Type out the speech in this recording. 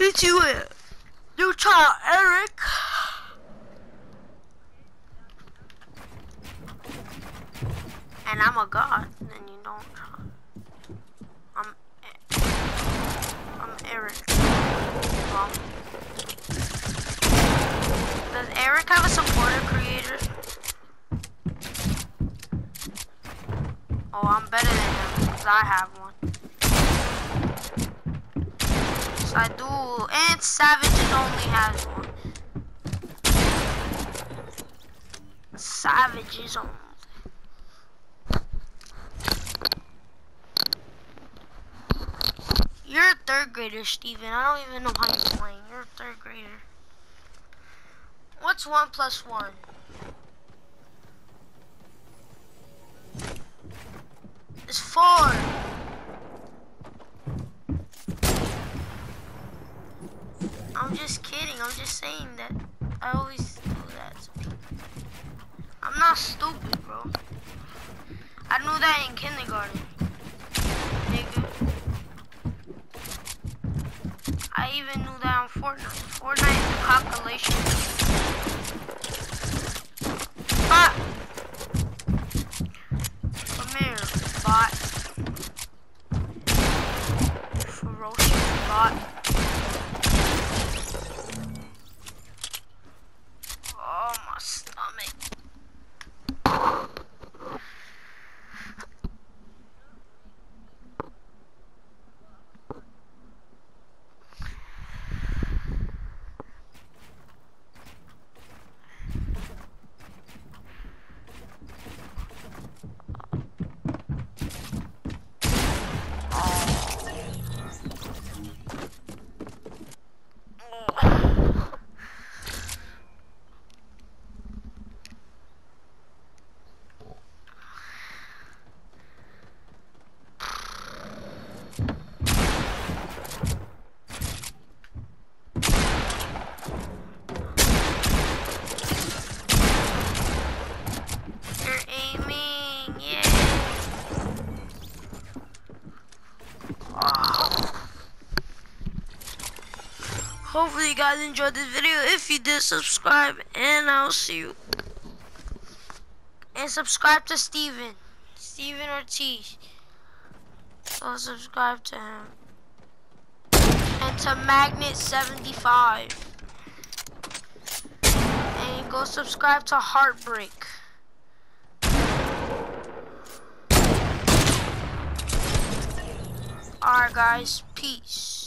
meet you at New Child Eric. And I'm a god, and you don't try. I'm Eric. Well, does Eric have a supporter creator? Oh, I'm better than him, because I have one. Yes, I do. And Savages only has one. Savages only. You're a third grader, Steven. I don't even know how you're playing. You're a third grader. What's 1 plus 1? It's 4. I'm just kidding. I'm just saying that. I always do that. I'm not stupid, bro. I knew that in kindergarten. Nigga. I even knew that on Fortnite. Fortnite is a calculation. Ah! Come here, bot. Ferocious bot. Oh, my stomach. Hopefully you guys enjoyed this video. If you did, subscribe, and I'll see you. And subscribe to Steven Ortiz. So subscribe to him. And to Magnet75. And go subscribe to Heartbreak. Alright guys, peace.